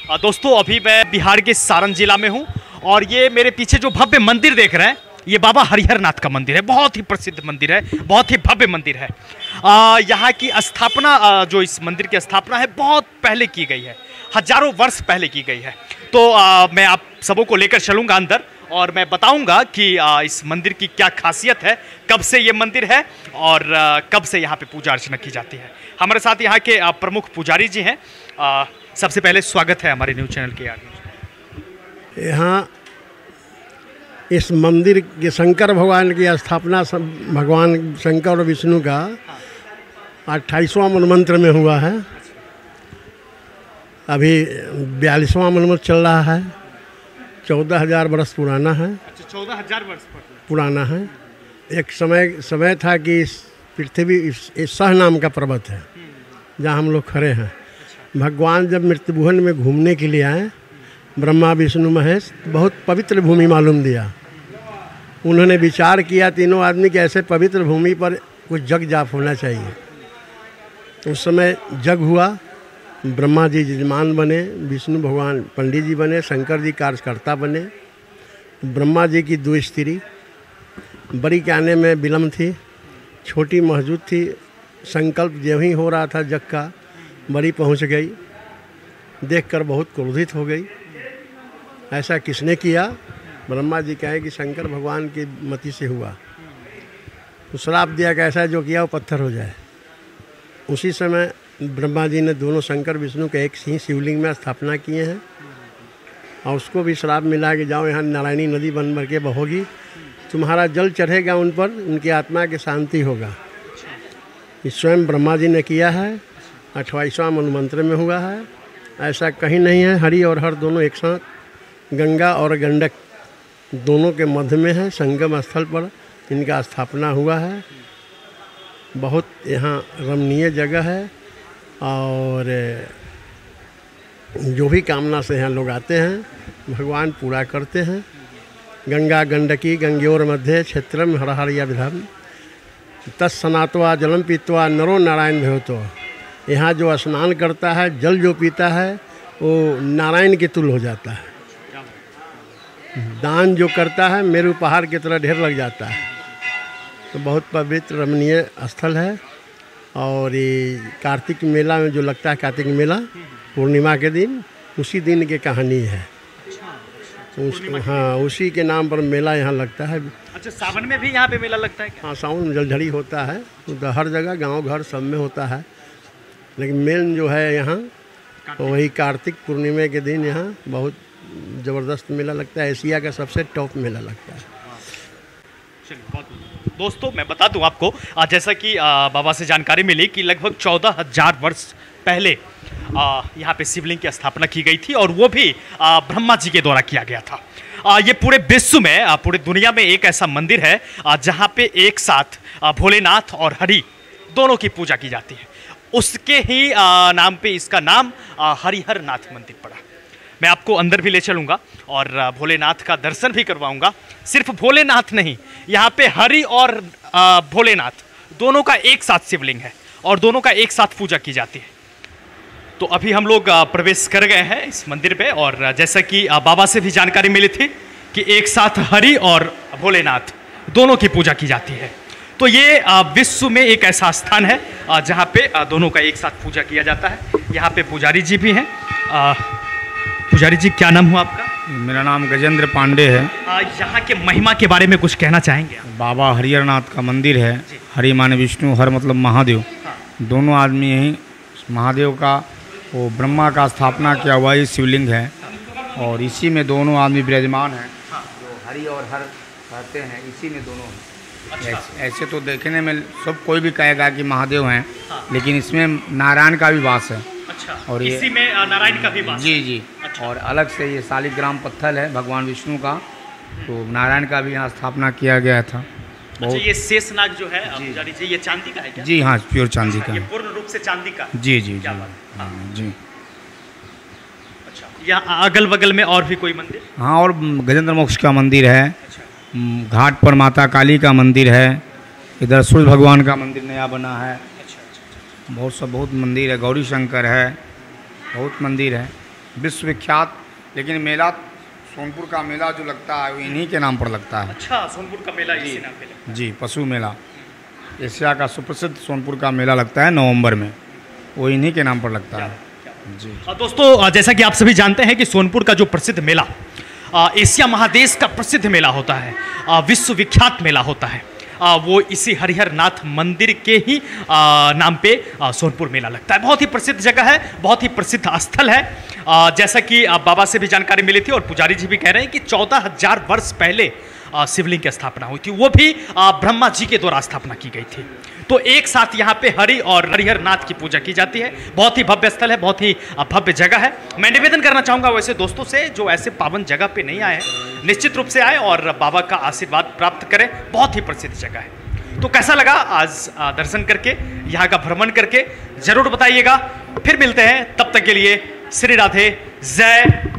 दोस्तों अभी मैं बिहार के सारण जिला में हूं और ये मेरे पीछे जो भव्य मंदिर देख रहे हैं ये बाबा हरिहर नाथ का मंदिर है। बहुत ही प्रसिद्ध मंदिर है, बहुत ही भव्य मंदिर है। यहाँ की स्थापना जो इस मंदिर की स्थापना है बहुत पहले की गई है, हजारों वर्ष पहले की गई है। तो मैं आप सबों को लेकर चलूँगा अंदर और मैं बताऊंगा कि इस मंदिर की क्या खासियत है, कब से ये मंदिर है और कब से यहाँ पे पूजा अर्चना की जाती है। हमारे साथ यहाँ के प्रमुख पुजारी जी हैं। सबसे पहले स्वागत है हमारे न्यूज़ चैनल के। यहाँ इस मंदिर के शंकर भगवान की स्थापना भगवान शंकर और विष्णु का 28वां मनमंत्र में हुआ है। अभी 42वां मनमंत्र चल रहा है। 14,000 वर्ष पुराना है। अच्छा, 14,000 वर्ष पुराना है। एक समय था कि इस पृथ्वी इस सह नाम का पर्वत है जहाँ हम लोग खड़े हैं। भगवान जब मृत्युभुवन में घूमने के लिए आए, ब्रह्मा विष्णु महेश, बहुत पवित्र भूमि मालूम दिया। उन्होंने विचार किया तीनों आदमी कि ऐसे पवित्र भूमि पर कुछ जग जाप होना चाहिए। उस समय जग हुआ। ब्रह्मा जी यजमान बने, विष्णु भगवान पंडित जी बने, शंकर जी कार्यकर्ता बने। ब्रह्मा जी की 2 स्त्री, बड़ी के आने में विलम्ब थी, छोटी मौजूद थी। संकल्प जो ही हो रहा था जग का, बड़ी पहुंच गई। देखकर बहुत क्रोधित हो गई। ऐसा किसने किया? ब्रह्मा जी कहे कि शंकर भगवान की मति से हुआ। तो श्राप दिया कि ऐसा जो किया वो पत्थर हो जाए। उसी समय ब्रह्मा जी ने दोनों शंकर विष्णु के एक ही शिवलिंग में स्थापना किए हैं और उसको भी श्राप मिला कि जाओ यहाँ नारायणी नदी बन भर के बहोगी, तुम्हारा जल चढ़ेगा उन पर, उनकी आत्मा की शांति होगा। ये स्वयं ब्रह्मा जी ने किया है। 28वां मनमंत्र में हुआ है। ऐसा कहीं नहीं है। हरि और हर दोनों एक साथ गंगा और गंडक दोनों के मध्य में है। संगम स्थल पर इनका स्थापना हुआ है। बहुत यहाँ रमणीय जगह है और जो भी कामना से यहाँ लोग आते हैं भगवान पूरा करते हैं। गंगा गंडकी गंगोर मध्य क्षेत्रम हरहरिया विधम तत्सनात्वा जलम पीत्वा नरो नारायण भवतो। यहाँ जो स्नान करता है, जल जो पीता है वो नारायण के तुल्य हो जाता है। दान जो करता है मेरू पहाड़ की तरह ढेर लग जाता है। तो बहुत पवित्र रमणीय स्थल है। और ये कार्तिक मेला में जो लगता है, कार्तिक मेला पूर्णिमा के दिन, उसी दिन की कहानी है। हाँ, उसी के नाम पर मेला यहाँ लगता है। अच्छा, सावन में भी यहाँ पे मेला लगता है क्या? हाँ, सावन में जलझड़ी होता है। तो हर जगह गांव घर सब में होता है, लेकिन मेन जो है यहाँ तो वही कार्तिक पूर्णिमा के दिन यहाँ बहुत ज़बरदस्त मेला लगता है। एशिया का सबसे टॉप मेला लगता है। दोस्तों मैं बता दूं आपको, जैसा कि बाबा से जानकारी मिली कि लगभग 14,000 वर्ष पहले यहाँ पे शिवलिंग की स्थापना की गई थी और वो भी ब्रह्मा जी के द्वारा किया गया था। ये पूरे विश्व में, पूरे दुनिया में एक ऐसा मंदिर है जहाँ पे एक साथ भोलेनाथ और हरि दोनों की पूजा की जाती है। उसके ही नाम पे इसका नाम हरिहर नाथ मंदिर पड़ा। मैं आपको अंदर भी ले चलूँगा और भोलेनाथ का दर्शन भी करवाऊँगा। सिर्फ भोलेनाथ नहीं, यहाँ पे हरि और भोलेनाथ दोनों का एक साथ शिवलिंग है और दोनों का एक साथ पूजा की जाती है। तो अभी हम लोग प्रवेश कर गए हैं इस मंदिर पे और जैसा कि बाबा से भी जानकारी मिली थी कि एक साथ हरि और भोलेनाथ दोनों की पूजा की जाती है। तो ये विश्व में एक ऐसा स्थान है जहाँ पे दोनों का एक साथ पूजा किया जाता है। यहाँ पे पुजारी जी भी हैं। पुजारी जी, क्या नाम हुआ आपका? मेरा नाम गजेंद्र पांडे है। यहाँ के महिमा के बारे में कुछ कहना चाहेंगे? बाबा हरिहर नाथ का मंदिर है। हरि माने विष्णु, हर मतलब महादेव। दोनों आदमी यही महादेव का, वो ब्रह्मा का स्थापना किया हुआ ये शिवलिंग है और इसी में दोनों आदमी विराजमान हैं। जो हरि और हर कहते हैं, इसी में दोनों हैं। अच्छा। ऐसे तो देखने में सब कोई भी कहेगा कि महादेव हैं, लेकिन इसमें नारायण का भी वास है। अच्छा, और ये इसी में नारायण का भी वास? जी जी। अच्छा। और अलग से ये शालिग्राम पत्थर है भगवान विष्णु का, तो नारायण का भी यहाँ स्थापना किया गया था। अच्छा, ये शेषनाग जो है पुजारी जी, ये चांदी का है क्या? जी हाँ, प्योर चांदी का। ये पूर्ण रूप से चांदी का? जी जी क्या जी। बात? हाँ जी। अच्छा, यहाँ अगल बगल में और भी कोई मंदिर? हाँ, और गजेंद्र मोक्ष का मंदिर है। घाट पर माता काली का मंदिर है। इधर सूर्य भगवान का मंदिर नया बना है। बहुत मंदिर है। गौरी शंकर है, बहुत मंदिर है। विश्वविख्यात। लेकिन मेला सोनपुर का मेला जो लगता है वो इन्हीं के नाम पर लगता है। अच्छा, सोनपुर का मेला इसी नाम पे लगता जी, पशु मेला एशिया का सुप्रसिद्ध सोनपुर का मेला लगता है नवंबर में, वो इन्हीं के नाम पर लगता है जी। दोस्तों, जैसा कि आप सभी जानते हैं कि सोनपुर का जो प्रसिद्ध मेला एशिया महादेश का प्रसिद्ध मेला होता है, विश्वविख्यात मेला होता है, वो इसी हरिहर नाथ मंदिर के ही नाम पे सोनपुर मेला लगता है। बहुत ही प्रसिद्ध जगह है, बहुत ही प्रसिद्ध स्थल है। जैसा कि बाबा से भी जानकारी मिली थी और पुजारी जी भी कह रहे हैं कि 14,000 वर्ष पहले शिवलिंग की स्थापना हुई थी, वो भी ब्रह्मा जी के द्वारा स्थापना की गई थी। तो एक साथ यहाँ पे हरि और हरिहर नाथ की पूजा की जाती है। बहुत ही भव्य स्थल है, बहुत ही भव्य जगह है। मैं निवेदन करना चाहूँगा वैसे दोस्तों से जो ऐसे पावन जगह पे नहीं आए हैं, निश्चित रूप से आए और बाबा का आशीर्वाद प्राप्त करें। बहुत ही प्रसिद्ध जगह है। तो कैसा लगा आज दर्शन करके, यहाँ का भ्रमण करके, जरूर बताइएगा। फिर मिलते हैं, तब तक के लिए श्री राधे, जय